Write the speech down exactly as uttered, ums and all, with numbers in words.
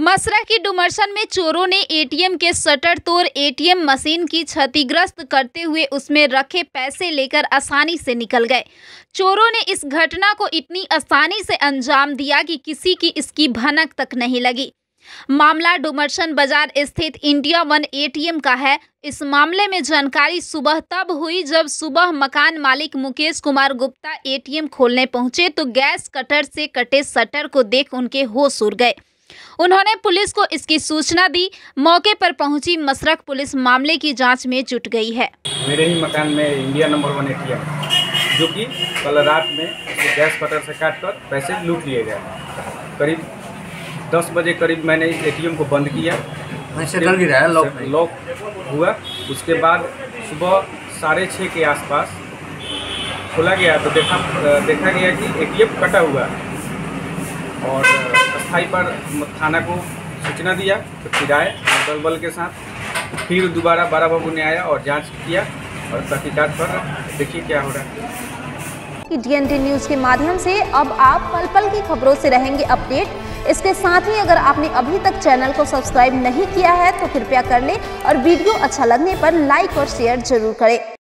मसरा की डुमरसन में चोरों ने एटीएम के शटर तोड़ एटीएम मशीन की क्षतिग्रस्त करते हुए उसमें रखे पैसे लेकर आसानी से निकल गए। चोरों ने इस घटना को इतनी आसानी से अंजाम दिया कि किसी की इसकी भनक तक नहीं लगी। मामला डुमरसन बाजार स्थित इंडिया वन एटीएम का है। इस मामले में जानकारी सुबह तब हुई जब सुबह मकान मालिक मुकेश कुमार गुप्ता एटीएम खोलने पहुंचे तो गैस कटर से कटे शटर को देख उनके होश उड़ गए। उन्होंने पुलिस को इसकी सूचना दी। मौके पर पहुंची मसरख पुलिस मामले की जांच में जुट गई है। मेरे ही मकान में इंडिया नंबर वन एटीएम जो कि कल रात में गैस कटर से काटकर पैसे लूट लिए गए। करीब दस बजे करीब मैंने एटीएम को बंद किया, शटर गिरा है, लॉक लॉक हुआ। उसके बाद सुबह साढ़े छः के आसपास खोला गया तो देखा देखा गया कि एटीएम कटा हुआ है और स्थाई पर थाना को सूचना दिया तो फिर आए दल बल के साथ। फिर दोबारा बारा बाबू ने आया और जांच किया और तहकीकात पर देखिए क्या हो रहा है। डीएनटी न्यूज़ के माध्यम से अब आप पल पल की खबरों से रहेंगे अपडेट। इसके साथ ही अगर आपने अभी तक चैनल को सब्सक्राइब नहीं किया है तो कृपया कर लें और वीडियो अच्छा लगने पर लाइक और शेयर जरूर करें।